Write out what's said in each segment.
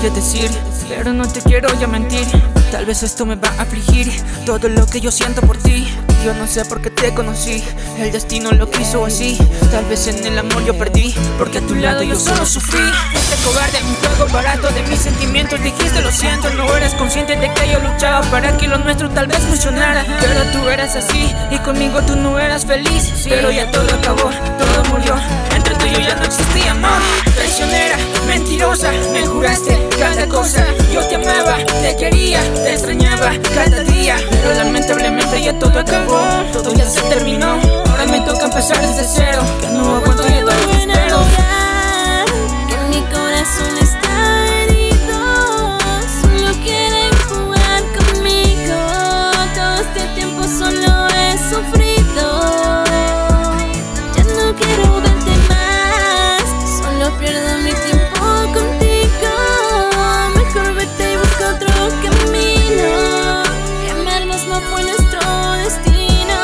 que decir, pero no te quiero ya mentir. Tal vez esto me va a afligir, todo lo que yo siento por ti. Yo no sé por qué te conocí, el destino lo quiso así. Tal vez en el amor yo perdí, porque a tu lado yo solo sufrí. Fuiste cobarde, un juego barato de mis sentimientos. Dijiste lo siento, no eras consciente de que yo luchaba para que lo nuestro tal vez funcionara. Pero tú eras así, y conmigo tú no eras feliz. Pero ya todo acabó, todo murió, entre tú y yo ya no existía amor. Traicionera, mentirosa, me juraste cada cosa. Yo te amaba, te quería, te extrañaba cada día. Pero lamentablemente ya todo acabó, todo ya se terminó. Ahora me toca empezar desde cero, que no aguanto ya todo espero. Que mi corazón está herido, solo quieren jugar conmigo. Todo este tiempo solo he sufrido. Ya no quiero verte más, solo pierdo mi tiempo contigo. Mejor vete y busca otro camino. Que amarnos no fue nuestro destino.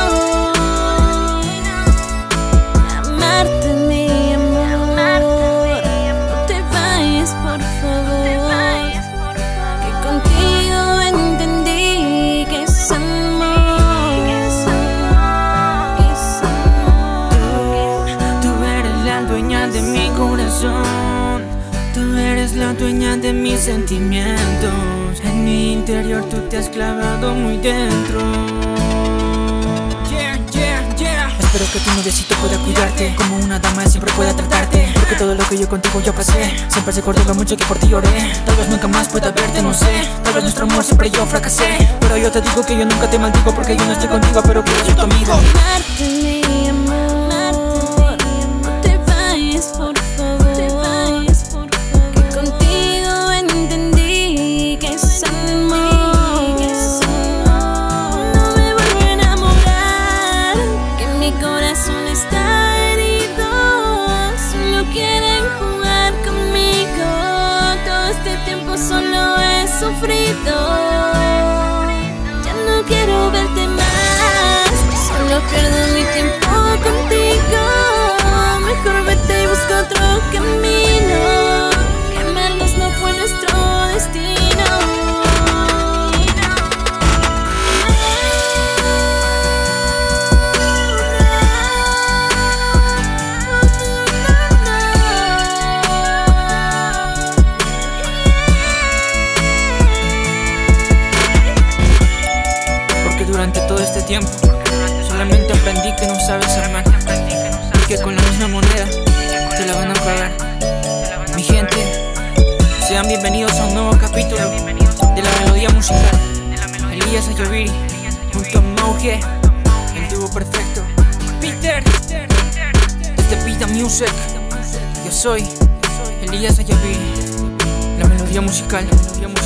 Amarte, mi amor, no te vayas por favor. Que contigo entendí que es amor. Tú eres la dueña de mi corazón, tú eres la dueña de mis sentimientos. En mi interior tú te has clavado muy dentro. Espero que tu noviecito pueda cuidarte, como una dama siempre pueda tratarte. Porque todo lo que yo contigo yo pasé, siempre se acordó lo mucho que por ti lloré. Tal vez nunca más pueda verte, no sé. Tal vez nuestro amor siempre yo fracasé. Pero yo te digo que yo nunca te maldigo, porque yo no estoy contigo, pero quiero ser tu amigo. Amarte, mi amor, no te vayas por favor. Que contigo entendí que es amor. No me vuelvo a enamorar, que mi corazón está herido. Solo quieren jugar conmigo. Todo este tiempo solo he sufrido. Ya no quiero verte más, solo pierdo mi tiempo contigo. Mejor vete y busca otro camino. Que amarnos no fue nuestro destino. Porque durante todo este tiempo solamente aprendí que no sabes amar, y que con la misma moneda te la van a pagar. Mi gente, sean bienvenidos a un nuevo capítulo de la melodía musical. Elías Ayaviri junto a Mauge, el dúo perfecto. Peter, desde Pita Music. Yo soy Elías Ayaviri, la melodía musical.